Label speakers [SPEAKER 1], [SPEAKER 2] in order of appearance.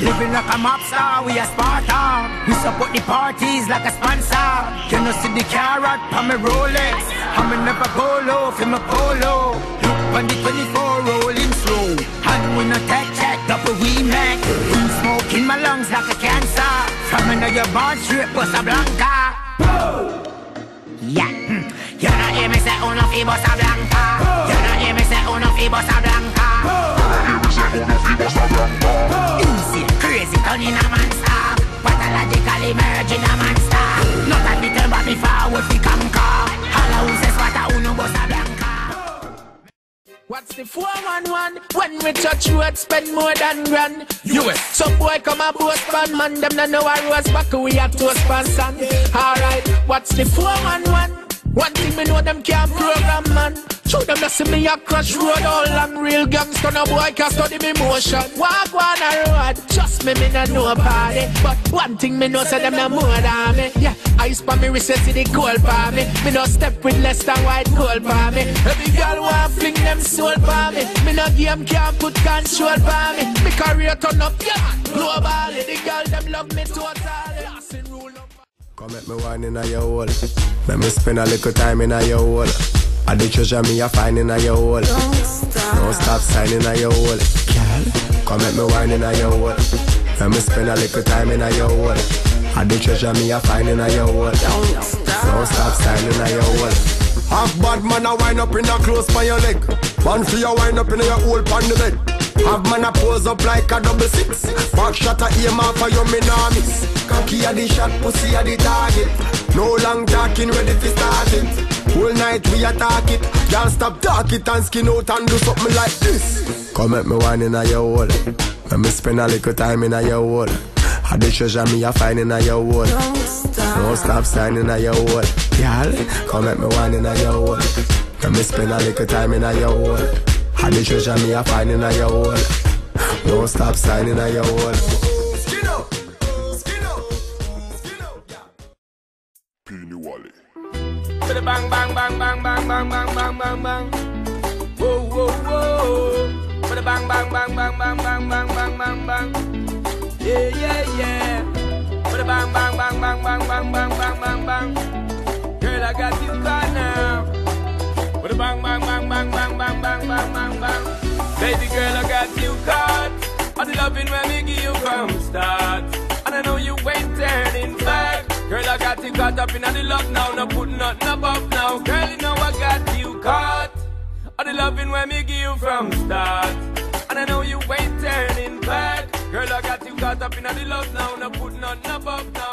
[SPEAKER 1] Living like a mob star, we a Sparta. We support the parties like a sponsor. You know see the carrot on me Rolex. I'ma never go low for my polo. Look on the 24 rolling slow. And we no tech check, double we make. Smoke in my lungs like a cancer. From another born straight Bossa Blanca. Yeah, you know hear me say uno fi Bossa Blanca. You know hear me say uno fi Bossa Blanca. Easy, crazy, turn in a monster. Pathologically merging a monster. Not a little but me forward fi conquer. All who says what a uno Bossa Blanca. What's the 411? When we touch road, spend more than grand. US. Some boy come a boast pan man, them no know a rose back, we have to sponsor. Alright, what's the 411? One thing me know them can't program man. Show them to see me a crush road all long. Real gangster no boy can study me motion. Walk on a road, trust me no know party. But one thing me know say them no more than me. Yeah, ice pa me wrist see the cold pa me. Me no step with less than white gold pa me. Every girl want fling them soul pa me. Me no game can't put control pa me. Me career turn up, yeah, globally. The girl them love me totally. Passing rule number.
[SPEAKER 2] Come make me wine in a your hole. Make me spend a little time in a your hole. I the treasure me a find in a your hole. Don't stop signing a your hole. Come make me wine in a your hole. Make me spend a little time in a your hole. I the treasure me a find in a your hole. Don't stop signing a your hole.
[SPEAKER 3] Half bad man a wind up in a close by your leg. One for your wind up in your hole on the bed. Have man a pose up like a 6-6. Back shot a aim off for your miss. Cocky a the shot, pussy a the target. No long talking, ready to start it. Whole night we attack it. Can't stop talk it and skin out and do something like this.
[SPEAKER 2] Come make me wine in a your hole. Let me spend a little time in a your hole. I the treasure me a find in a your hole. Don't stop signing a your hole. Y'all, come make me wine in a your hole. Let me spend a little time in a your hole. I the treasure me a find in a your hole. Don't stop signing a your hole.
[SPEAKER 3] Skin out, skin out, skin out, yeah.
[SPEAKER 4] Peeny Wally.
[SPEAKER 5] Bang bang bang bang bang bang bang bang bang bang. Whoa whoa whoa. Bang bang bang bang bang bang bang bang bang bang. Yeah yeah yeah. Bang bang bang bang bang bang bang bang bang bang bang. Girl I got you caught now. Bang bang bang bang bang bang bang bang bang bang. Baby girl I got you caught. All the loving when me give you from start. And I know you ain't turning back. Girl, I got you caught up in the love now. No put nothing above now. Girl, you know I got you caught. All the loving when me give you from start. And I know you ain't turning back. Girl, I got you caught up in the love now. No put nothing above now.